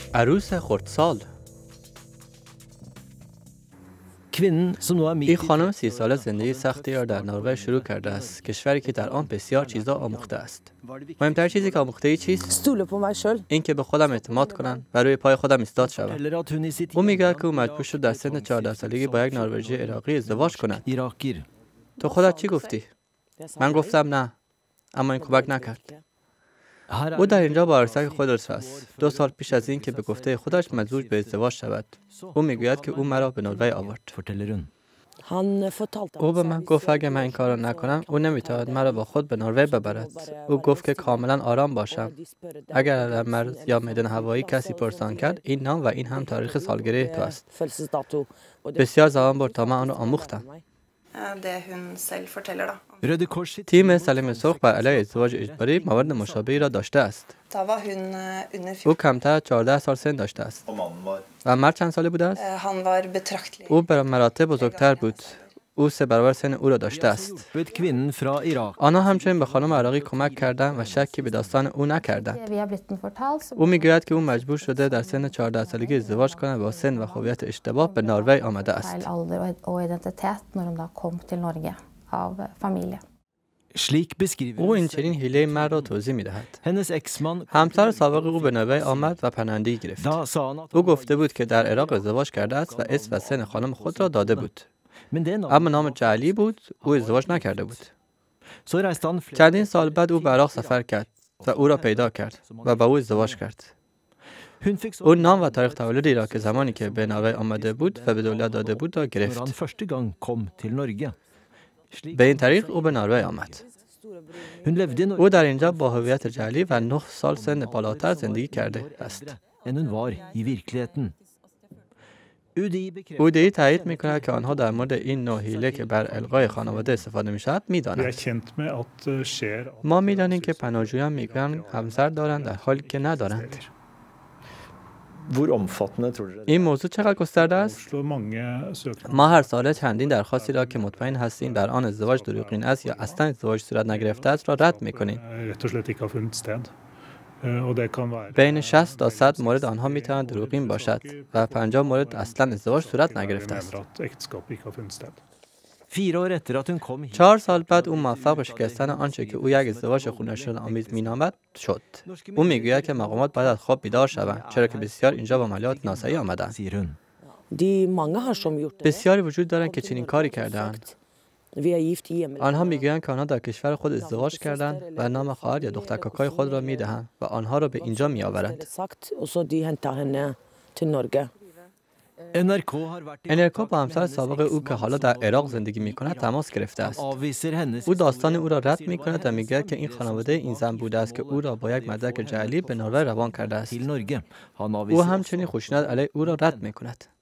عروس خردسال. این این خانم 30 ساله زندگی سختی را در نروژ شروع کرده است، کشوری که در آن بسیار چیزا آموخته است. مهمترین چیزی که آموخته ای چیست؟ این که به خودم اعتماد کنم و روی پای خودم ایستاد شوم. او میگه که او مجبور شد در سن 14 سالگی با یک نروژی عراقی ازدواج کند. تو خودت چی گفتی؟ من گفتم نه، اما این کمک نکرد. او در اینجا با عروسک خودش است. 2 سال پیش از این که به گفته خودش مجبور به ازدواج شود. او میگوید که او مرا به نروژ آورد. او به من گفت اگه من این کار را نکنم او نمیتواند مرا با خود به نروژ ببرد. او گفت که کاملا آرام باشم. اگر در مرز یا میدان هوایی کسی پرسان کرد این نام و این هم تاریخ سالگرد تو است. بسیار زمان برد تا من آن را آموختم. تیم سلیم سرخ بر علیه ازدواج اجباری موارد مشابهی را داشته است. او کمتر از 14 سال سن داشته است. و مرد چند ساله بوده است؟ او به مراتب بزرگتر بود. او 3 برابر سن او را داشته است. آنها همچنین به خانم عراقی کمک کردند و شکی به داستان او نکردند. او میگوید که او مجبور شده در سن 14 سالگی ازدواج کند و با سن و هویت اشتباه به نروژ آمده است. او این چنین حیله مرد را توضیح می‌دهد. همسر سابق او به نروژ آمد و پناهندگی گرفت. او گفته بود که در عراق ازدواج کرده است و اسم و سن خانم خود را داده بود. اما نام جعلی بود. او ازدواج نکرده بود. چندین سال بعد او به عراق سفر کرد و او را پیدا کرد و با او ازدواج کرد. او نام و تاریخ تولدی را که زمانی که به نروژ آمده بود و به دولت داده بود را گرفت. به این طریق او به نروژ آمد. او در اینجا با هویت جعلی و 9 سال سن بالاتر زندگی کرده است. اودی تایید می‌کند که آنها در مورد این نوع حیله که بر الغای خانواده استفاده می‌شود می‌دانند. ما می‌دانیم که پناهجویان میگویند همسر دارند در حالی که ندارند. این موضوع چقدر گسترده است؟ ما هر سال چندین درخواستی را که مطمئن هستیم در آن ازدواج دروغین است یا اصلا ازدواج صورت نگرفته است را رد می‌کنیم. بین 60 تا 100 مورد آنها می‌تواند دروغین باشد و 50 مورد اصلا ازدواج صورت نگرفته است. 4 سال بعد او موفق به شکستن آنچه که او یک ازدواج خونه‌شانه‌آمیز می‌نامد شد. او میگوید که مقامات باید از خواب بیدار شوند، چرا که بسیار اینجا با عملیات ناسایی آمدند. بسیاری وجود دارند که چنین کاری کردند. آنها میگویند که آنها در کشور خود ازدواج کردند و نام خواهر یا دختر کاکای خود را میدهند و آنها را به اینجا میآورند. NRK با همسر سابق او که حالا در عراق زندگی می‌کند تماس گرفته است. او داستان او را رد می‌کند و می‌گوید که این خانواده این زن بوده است که او را با یک مدرک جعلی به نروژ روان کرده است. او همچنین خشونت علیه او را رد می‌کند.